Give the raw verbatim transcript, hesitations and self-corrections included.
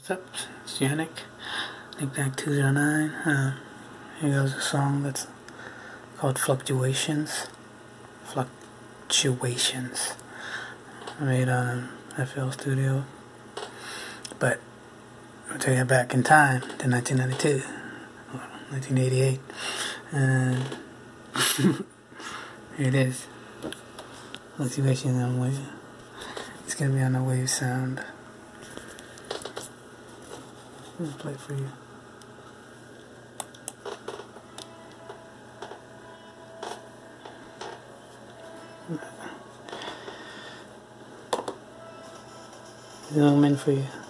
What's up? It's Yannick. Nicknack two zero nine. Uh, here goes a song that's called Fluctuations. Fluctuations. Made on F L Studio. But I'll take you back in time to nineteen ninety-two. Well, nineteen eighty-eight. And here it is. Fluctuations on wave. It's gonna be on the wave sound. I'll play it for you. Zoom in for you.